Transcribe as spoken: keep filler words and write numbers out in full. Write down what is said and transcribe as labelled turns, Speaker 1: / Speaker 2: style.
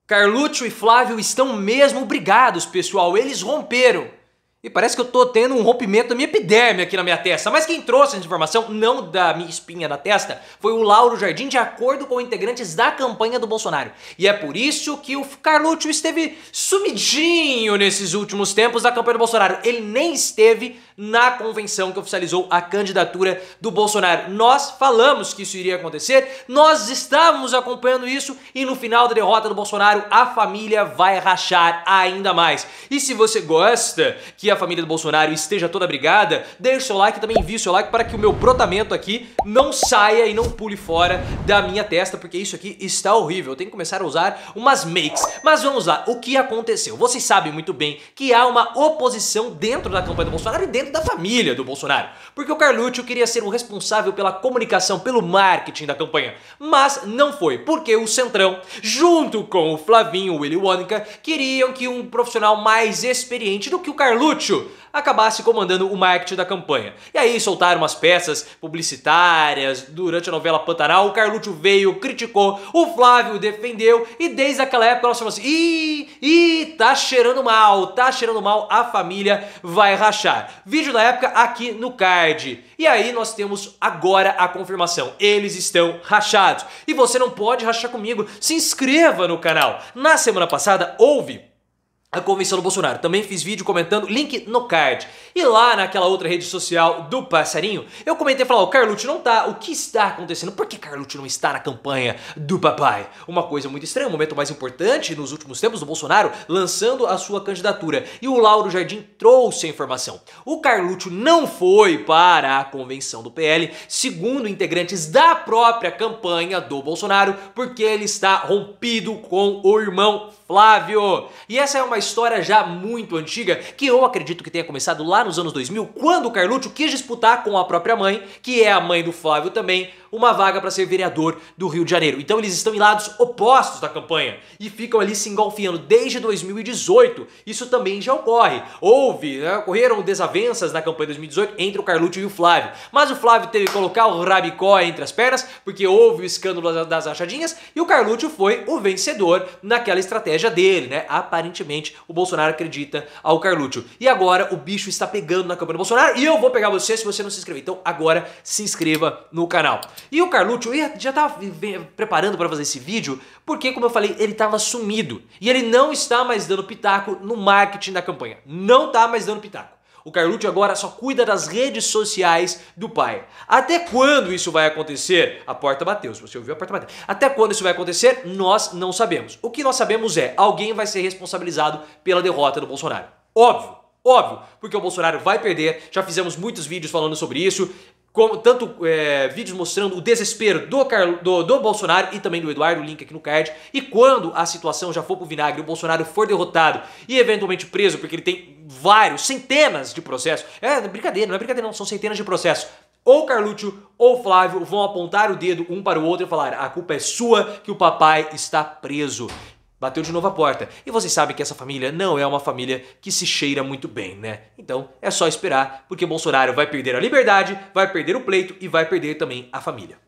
Speaker 1: Carluccio e Flávio estão mesmo brigados, pessoal. Eles romperam. E parece que eu tô tendo um rompimento da minha epiderme aqui na minha testa. Mas quem trouxe essa informação, não da minha espinha na testa, foi o Lauro Jardim, de acordo com integrantes da campanha do Bolsonaro. E é por isso que o Carluccio esteve sumidinho nesses últimos tempos da campanha do Bolsonaro. Ele nem esteve na convenção que oficializou a candidatura do Bolsonaro. Nós falamos que isso iria acontecer, nós estávamos acompanhando isso e no final da derrota do Bolsonaro, a família vai rachar ainda mais. E se você gosta que a família do Bolsonaro esteja toda brigada, deixe o seu like e também envie o seu like para que o meu brotamento aqui não saia e não pule fora da minha testa, porque isso aqui está horrível. Eu tenho que começar a usar umas makes. Mas vamos lá, o que aconteceu? Vocês sabem muito bem que há uma oposição dentro da campanha do Bolsonaro e dentro da família do Bolsonaro, porque o Carluccio queria ser o responsável pela comunicação, pelo marketing da campanha, mas não foi, porque o Centrão, junto com o Flavinho, o Willy Wonka, queriam que um profissional mais experiente do que o Carluccio acabasse comandando o marketing da campanha. E aí soltaram umas peças publicitárias durante a novela Pantanal, o Carluccio veio, criticou, o Flávio defendeu e desde aquela época nós falamos assim, ih, ih, tá cheirando mal, tá cheirando mal, a família vai rachar. Vídeo da época aqui no card. E aí nós temos agora a confirmação, eles estão rachados. E você não pode rachar comigo, se inscreva no canal. Na semana passada houve a convenção do Bolsonaro, também fiz vídeo comentando, link no card. E lá naquela outra rede social do passarinho, eu comentei e falei, o Carluccio não tá, o que está acontecendo? Por que Carluccio não está na campanha do papai? Uma coisa muito estranha, o momento mais importante nos últimos tempos do Bolsonaro, lançando a sua candidatura. E o Lauro Jardim trouxe a informação. O Carluccio não foi para a convenção do P L, segundo integrantes da própria campanha do Bolsonaro, porque ele está rompido com o irmão Flávio. E essa é uma história já muito antiga, que eu acredito que tenha começado lá nos anos dois mil, quando o Carluccio quis disputar com a própria mãe, que é a mãe do Flávio também, uma vaga para ser vereador do Rio de Janeiro. Então eles estão em lados opostos da campanha e ficam ali se engolfiando desde dois mil e dezoito. Isso também já ocorre. Houve, né, ocorreram desavenças na campanha de dois mil e dezoito entre o Carluccio e o Flávio. Mas o Flávio teve que colocar o rabicó entre as pernas, porque houve o escândalo das rachadinhas, e o Carluccio foi o vencedor naquela estratégia dele, né? Aparentemente, o Bolsonaro acredita ao Carluccio. E agora o bicho está pegando na campanha do Bolsonaro e eu vou pegar você se você não se inscrever. Então agora se inscreva no canal. E o Carluccio já estava preparando para fazer esse vídeo porque, como eu falei, ele estava sumido. E ele não está mais dando pitaco no marketing da campanha. Não está mais dando pitaco. O Carluccio agora só cuida das redes sociais do pai. Até quando isso vai acontecer? A porta bateu, se você ouviu, a porta bateu. Até quando isso vai acontecer? Nós não sabemos. O que nós sabemos é, alguém vai ser responsabilizado pela derrota do Bolsonaro. Óbvio, óbvio, porque o Bolsonaro vai perder, já fizemos muitos vídeos falando sobre isso, como, tanto é, vídeos mostrando o desespero do, Carlo, do, do Bolsonaro e também do Eduardo, link aqui no card. E quando a situação já for pro vinagre, o Bolsonaro for derrotado e eventualmente preso, porque ele tem vários, centenas de processos. É brincadeira, não é brincadeira não, são centenas de processos. Ou Carluccio ou Flávio vão apontar o dedo um para o outro e falar, a culpa é sua que o papai está preso. Bateu de novo a porta. E vocês sabem que essa família não é uma família que se cheira muito bem, né? Então é só esperar, porque Bolsonaro vai perder a liberdade, vai perder o pleito e vai perder também a família.